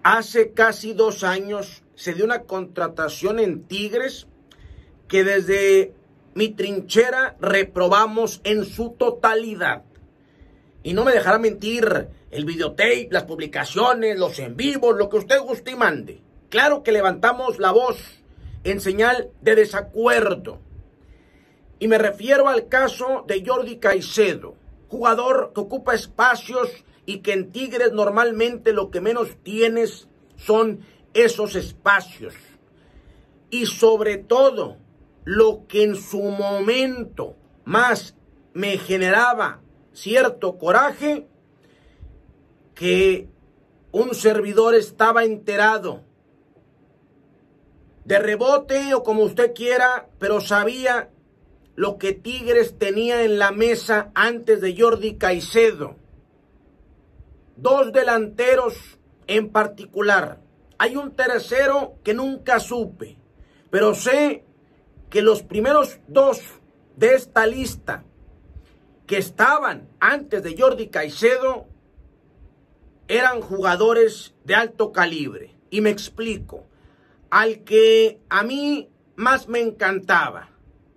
Hace casi 2 años se dio una contratación en Tigres que desde mi trinchera reprobamos en su totalidad. Y no me dejará mentir el videotape, las publicaciones, los en vivos, lo que usted guste y mande. Claro que levantamos la voz en señal de desacuerdo. Y me refiero al caso de Jordi Caicedo, jugador que ocupa espacios y que en Tigres normalmente lo que menos tienes son esos espacios. Y sobre todo, lo que en su momento más me generaba cierto coraje, que un servidor estaba enterado de rebote o como usted quiera, pero sabía lo que Tigres tenía en la mesa antes de Jordi Caicedo. 2 delanteros en particular. Hay un tercero que nunca supe, pero sé que los primeros 2 de esta lista que estaban antes de Jordi Caicedo eran jugadores de alto calibre. Y me explico. Al que a mí más me encantaba,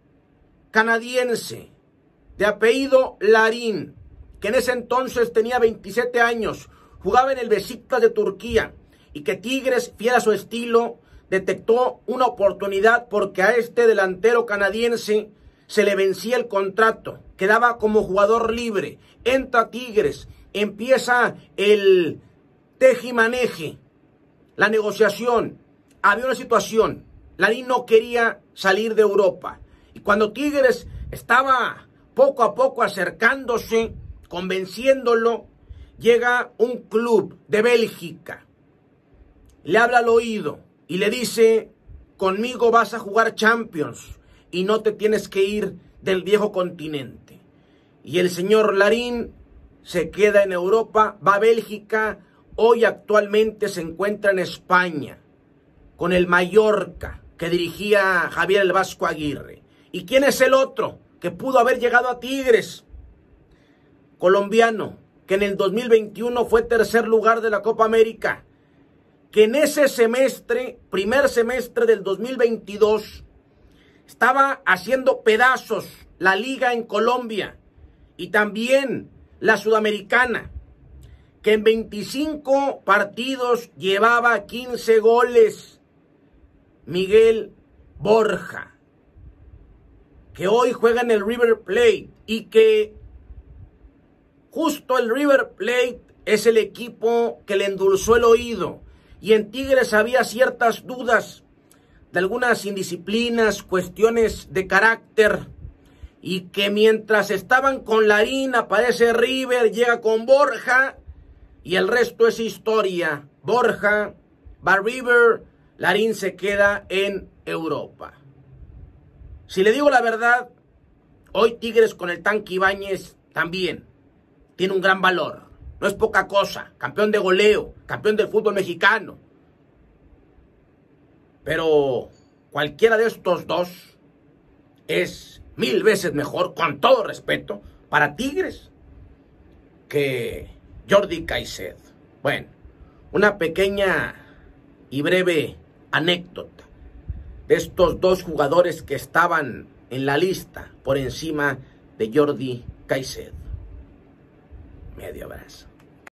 canadiense, de apellido Larin, que en ese entonces tenía 27 años, jugaba en el Beşiktaş de Turquía, y que Tigres, fiel a su estilo, detectó una oportunidad porque a este delantero canadiense se le vencía el contrato, quedaba como jugador libre, entra a Tigres, empieza el tejimaneje, la negociación. Había una situación, Larin no quería salir de Europa, y cuando Tigres estaba poco a poco acercándose, convenciéndolo, llega un club de Bélgica, le habla al oído y le dice: conmigo vas a jugar Champions y no te tienes que ir del viejo continente. Y el señor Larin se queda en Europa, va a Bélgica, hoy actualmente se encuentra en España con el Mallorca, que dirigía Javier el Vasco Aguirre. ¿Y quién es el otro que pudo haber llegado a Tigres? Colombiano, que en el 2021 fue tercer lugar de la Copa América, que en ese semestre, primer semestre del 2022, estaba haciendo pedazos la liga en Colombia y también la sudamericana, que en 25 partidos llevaba 15 goles. Miguel Borja, que hoy juega en el River Plate y que justo el River Plate es el equipo que le endulzó el oído. Y en Tigres había ciertas dudas de algunas indisciplinas, cuestiones de carácter, y que mientras estaban con Larin aparece River, llega con Borja y el resto es historia. Borja va a River, Larin se queda en Europa. Si le digo la verdad, hoy Tigres con el Tanque Ibáñez también tiene un gran valor. No es poca cosa, campeón de goleo, campeón del fútbol mexicano. Pero cualquiera de estos 2 es 1000 veces mejor, con todo respeto, para Tigres que Jordi Caicedo. Bueno, una pequeña y breve anécdota de estos 2 jugadores que estaban en la lista por encima de Jordi Caicedo. Medio abrazo.